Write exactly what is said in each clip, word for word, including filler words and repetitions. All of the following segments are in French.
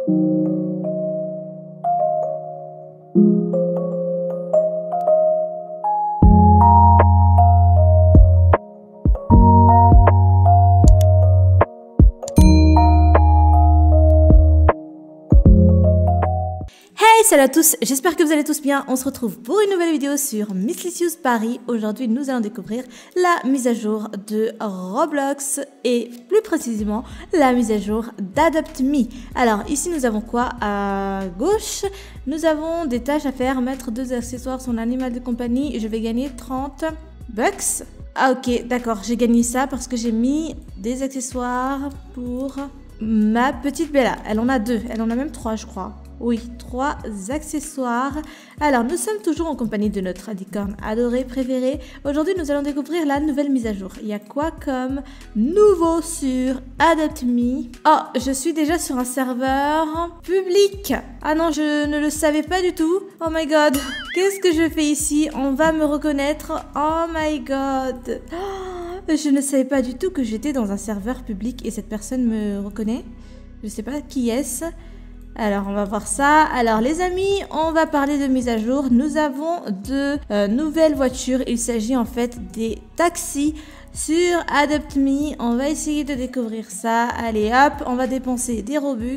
Salut à tous, j'espère que vous allez tous bien. On se retrouve pour une nouvelle vidéo sur Miscellaneous Paris. Aujourd'hui, nous allons découvrir la mise à jour de Roblox et plus précisément la mise à jour d'Adopt Me. Alors ici, nous avons quoi? À gauche, nous avons des tâches à faire, mettre deux accessoires sur l'animal de compagnie. Je vais gagner trente bucks. Ah ok, d'accord, j'ai gagné ça parce que j'ai mis des accessoires pour ma petite Bella. Elle en a deux, elle en a même trois je crois. Oui, trois accessoires. Alors, nous sommes toujours en compagnie de notre licorne adorée, préférée. Aujourd'hui, nous allons découvrir la nouvelle mise à jour. Il y a quoi comme nouveau sur Adopt Me? Oh, je suis déjà sur un serveur public. Ah non, je ne le savais pas du tout. Oh my god. Qu'est-ce que je fais ici? On va me reconnaître. Oh my god. Oh, je ne savais pas du tout que j'étais dans un serveur public et cette personne me reconnaît. Je ne sais pas qui est-ce. Alors, on va voir ça. Alors, les amis, on va parler de mise à jour. Nous avons deux euh, nouvelles voitures. Il s'agit en fait des taxis sur Adopt Me. On va essayer de découvrir ça. Allez, hop, on va dépenser des Robux.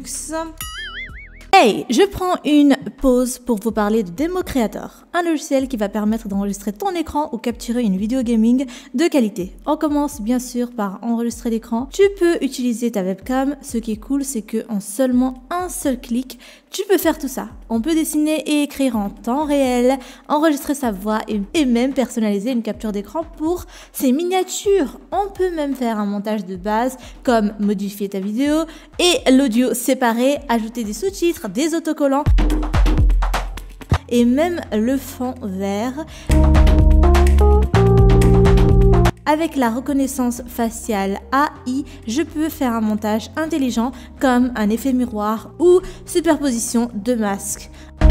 Hey, je prends une pause pour vous parler de Demo Creator, un logiciel qui va permettre d'enregistrer ton écran ou capturer une vidéo gaming de qualité. On commence bien sûr par enregistrer l'écran. Tu peux utiliser ta webcam. Ce qui est cool, c'est que en seulement un seul clic, tu peux faire tout ça. On peut dessiner et écrire en temps réel, enregistrer sa voix et, et même personnaliser une capture d'écran pour ses miniatures. On peut même faire un montage de base comme modifier ta vidéo et l'audio séparé, ajouter des sous-titres, des autocollants et même le fond vert. Avec la reconnaissance faciale A I, je peux faire un montage intelligent comme un effet miroir ou superposition de masques.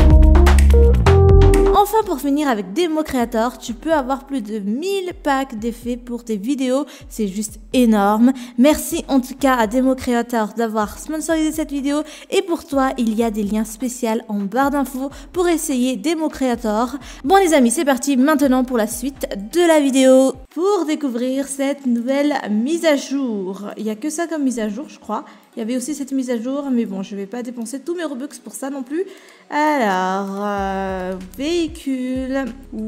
Enfin, pour finir avec Demo Creator, tu peux avoir plus de mille packs d'effets pour tes vidéos. C'est juste énorme. Merci en tout cas à Demo Creator d'avoir sponsorisé cette vidéo. Et pour toi, il y a des liens spéciaux en barre d'infos pour essayer Demo Creator. Bon les amis, c'est parti maintenant pour la suite de la vidéo. Pour découvrir cette nouvelle mise à jour. Il n'y a que ça comme mise à jour, je crois. Il y avait aussi cette mise à jour, mais bon, je ne vais pas dépenser tous mes Robux pour ça non plus. Alors, euh, véhicule.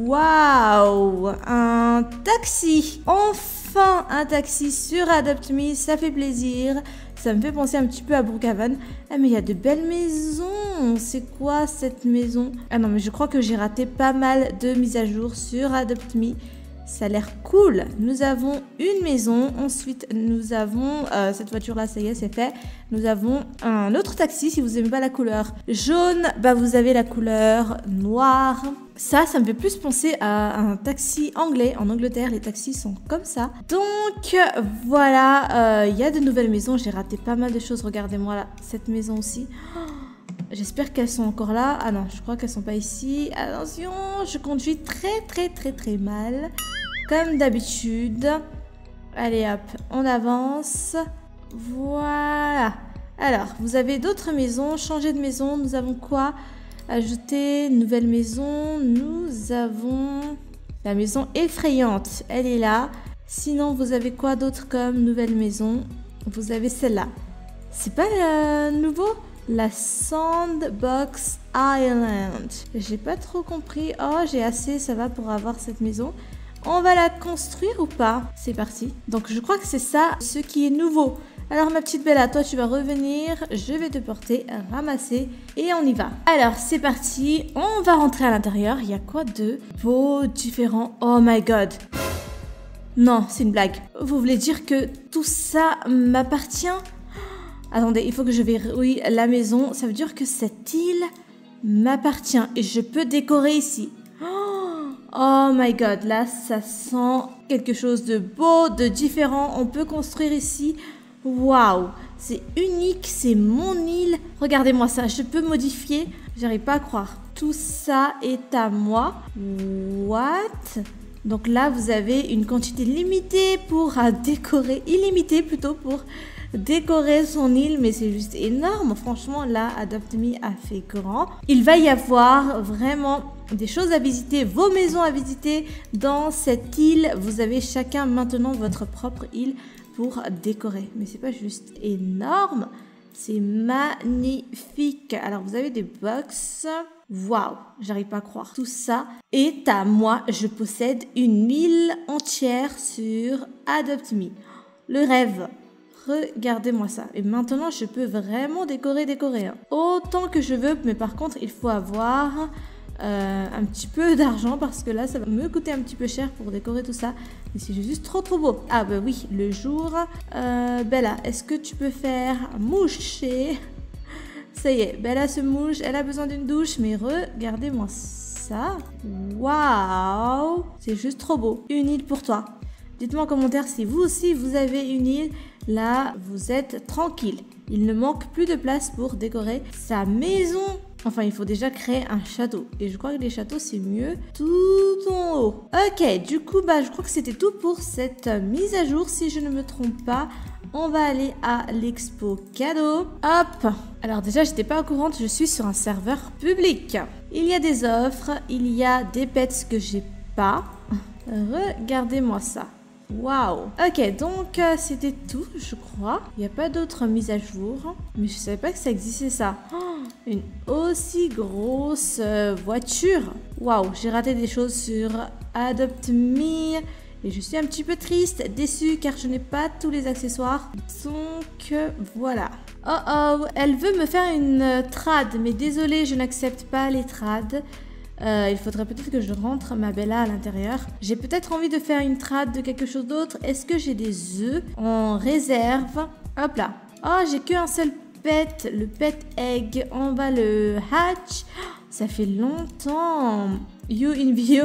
Waouh, un taxi. Enfin, un taxi sur Adopt Me, ça fait plaisir. Ça me fait penser un petit peu à Brookhaven. Ah, mais il y a de belles maisons. C'est quoi cette maison? Ah non, mais je crois que j'ai raté pas mal de mises à jour sur Adopt Me. Ça a l'air cool. Nous avons une maison. Ensuite, nous avons... Euh, cette voiture-là, ça y est, c'est fait. Nous avons un autre taxi. Si vous n'aimez pas la couleur jaune, bah vous avez la couleur noire. Ça, ça me fait plus penser à un taxi anglais. En Angleterre, les taxis sont comme ça. Donc, voilà. Il euh, y a de nouvelles maisons. J'ai raté pas mal de choses. Regardez-moi là, cette maison aussi. Oh, j'espère qu'elles sont encore là. Ah non, je crois qu'elles sont pas ici. Attention, je conduis très, très, très, très mal. Comme d'habitude. Allez hop, on avance. Voilà. Alors, vous avez d'autres maisons. Changer de maison. Nous avons quoi? Ajouter une nouvelle maison. Nous avons la maison effrayante. Elle est là. Sinon, vous avez quoi d'autre comme nouvelle maison? Vous avez celle-là. C'est pas le nouveau? La Sandbox Island. J'ai pas trop compris. Oh, j'ai assez, ça va pour avoir cette maison. On va la construire ou pas? C'est parti. Donc, je crois que c'est ça, ce qui est nouveau. Alors, ma petite Bella, toi, tu vas revenir. Je vais te porter, ramasser et on y va. Alors, c'est parti. On va rentrer à l'intérieur. Il y a quoi de beau, différent? Oh my god. Non, c'est une blague. Vous voulez dire que tout ça m'appartient? Attendez, il faut que je verrouille la maison. Ça veut dire que cette île m'appartient et je peux décorer ici. Oh my god, là, ça sent quelque chose de beau, de différent. On peut construire ici. Waouh, c'est unique, c'est mon île. Regardez-moi ça, je peux modifier. J'arrive pas à croire. Tout ça est à moi. What? Donc là, vous avez une quantité limitée pour euh, décorer, illimitée plutôt pour décorer son île, mais c'est juste énorme. Franchement, là, Adopt Me a fait grand. Il va y avoir vraiment des choses à visiter, vos maisons à visiter dans cette île. Vous avez chacun maintenant votre propre île pour décorer. Mais c'est pas juste énorme, c'est magnifique. Alors, vous avez des box. Waouh, j'arrive pas à croire. Tout ça est à moi. Je possède une île entière sur Adopt Me. Le rêve. Regardez-moi ça. Et maintenant, je peux vraiment décorer, décorer. Hein. Autant que je veux, mais par contre, il faut avoir euh, un petit peu d'argent parce que là, ça va me coûter un petit peu cher pour décorer tout ça. Mais c'est juste trop, trop beau. Ah bah oui, le jour. Euh, Bella, est-ce que tu peux faire moucher? Ça y est, Bella se mouche, elle a besoin d'une douche, mais regardez-moi ça. Waouh, c'est juste trop beau. Une île pour toi. Dites-moi en commentaire si vous aussi vous avez une île. Là, vous êtes tranquille. Il ne manque plus de place pour décorer sa maison. Enfin, il faut déjà créer un château. Et je crois que les châteaux, c'est mieux tout en haut. Ok, du coup, bah, je crois que c'était tout pour cette mise à jour, si je ne me trompe pas. On va aller à l'expo cadeau. Hop. Alors déjà, j'étais pas au courant, je suis sur un serveur public. Il y a des offres, il y a des pets que j'ai pas. Regardez-moi ça. Waouh. Ok, donc euh, c'était tout, je crois. Il n'y a pas d'autres mises à jour. Mais je savais pas que ça existait ça. Oh, une aussi grosse euh, voiture. Waouh, j'ai raté des choses sur Adopt Me. Et je suis un petit peu triste, déçue, car je n'ai pas tous les accessoires. Donc, euh, voilà. Oh oh, elle veut me faire une euh, trad. Mais désolée, je n'accepte pas les trades. Euh, il faudrait peut-être que je rentre ma Bella à l'intérieur. J'ai peut-être envie de faire une trad de quelque chose d'autre. Est-ce que j'ai des œufs en réserve? Hop là. Oh, j'ai qu'un seul pet, le pet egg. On va le hatch. Ça fait longtemps. You in bio.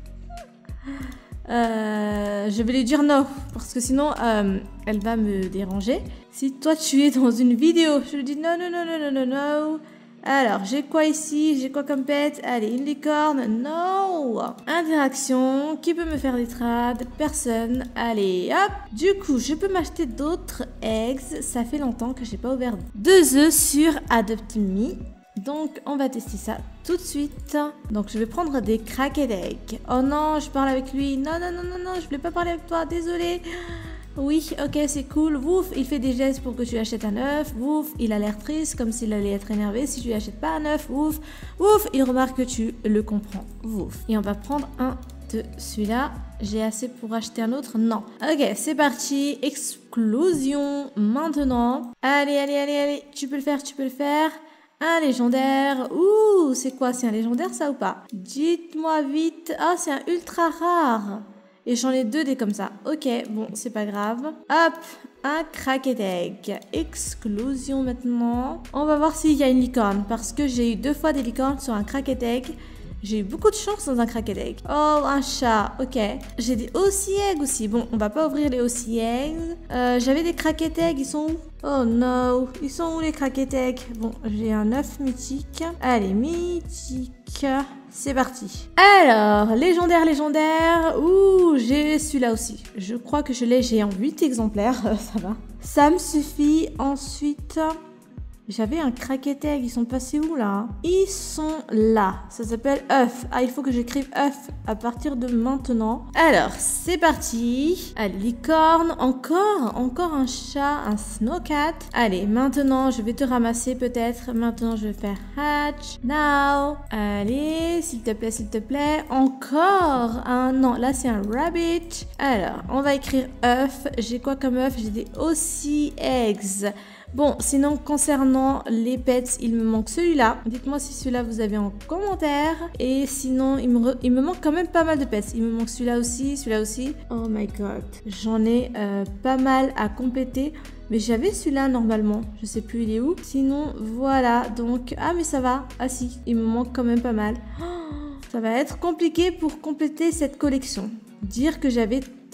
Euh, je vais lui dire non, parce que sinon euh, elle va me déranger. Si toi tu es dans une vidéo, je lui dis non, non, non, non, non, non, non. Alors, j'ai quoi ici? J'ai quoi comme pet? Allez, une licorne. Non. Interaction. Qui peut me faire des trades? Personne. Allez, hop. Du coup, je peux m'acheter d'autres eggs. Ça fait longtemps que j'ai pas ouvert deux œufs sur Adopt Me. Donc, on va tester ça tout de suite. Donc, je vais prendre des cracked eggs. Oh non, je parle avec lui. Non, non, non, non, non, je voulais pas parler avec toi. Désolée. Oui, ok, c'est cool. Wouf, il fait des gestes pour que tu achètes un œuf. Wouf, il a l'air triste, comme s'il allait être énervé si tu lui achètes pas un œuf. Wouf, wouf, il remarque que tu le comprends. Wouf. Et on va prendre un de celui-là. J'ai assez pour acheter un autre? Non. Ok, c'est parti. Explosion maintenant. Allez, allez, allez, allez. Tu peux le faire, tu peux le faire. Un légendaire. Ouh, c'est quoi? C'est un légendaire ça ou pas? Dites-moi vite. Ah, c'est un ultra rare. Et j'en ai deux des comme ça. Ok, bon, c'est pas grave. Hop, un cracked egg. Explosion maintenant. On va voir s'il y a une licorne. Parce que j'ai eu deux fois des licornes sur un cracked egg. J'ai eu beaucoup de chance dans un cracked egg. Oh, un chat. Ok. J'ai des Aussie eggs aussi. Bon, on va pas ouvrir les Aussie eggs. Euh, J'avais des cracked eggs. Ils sont où? Oh no. Ils sont où les cracked eggs? Bon, j'ai un œuf mythique. Allez, mythique. C'est parti. Alors, légendaire, légendaire. Ouh, j'ai celui-là aussi. Je crois que je l'ai. J'ai en huit exemplaires. Ça va. Ça me suffit. Ensuite... J'avais un cracked egg, ils sont passés où là? Ils sont là, ça s'appelle œuf. Ah, il faut que j'écrive œuf à partir de maintenant. Alors, c'est parti. Allez, licorne, encore, encore un chat, un snowcat. Allez, maintenant, je vais te ramasser peut-être. Maintenant, je vais faire hatch, now. Allez, s'il te plaît, s'il te plaît. Encore un, non, là c'est un rabbit. Alors, on va écrire œuf. J'ai quoi comme œuf? J'ai des Aussie eggs. Bon, sinon, concernant les pets, il me manque celui-là. Dites-moi si celui-là vous avez en commentaire. Et sinon, il me, re... il me manque quand même pas mal de pets. Il me manque celui-là aussi, celui-là aussi. Oh my god. J'en ai euh, pas mal à compléter. Mais j'avais celui-là normalement. Je sais plus, il est où. Sinon, voilà. Donc, ah mais ça va. Ah si, il me manque quand même pas mal. Oh, ça va être compliqué pour compléter cette collection. Dire que j'avais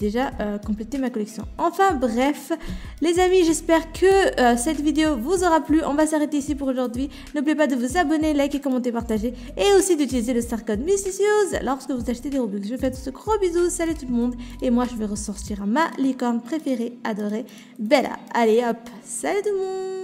déjà euh, complété ma collection. Enfin bref, les amis, j'espère que euh, cette vidéo vous aura plu. On va s'arrêter ici pour aujourd'hui. N'oubliez pas de vous abonner, liker, commenter, partager et aussi d'utiliser le star code Mysticious lorsque vous achetez des Robux. Je vous fais tous ce gros bisous, salut tout le monde et moi je vais ressortir ma licorne préférée, adorée, Bella. Allez hop, salut tout le monde.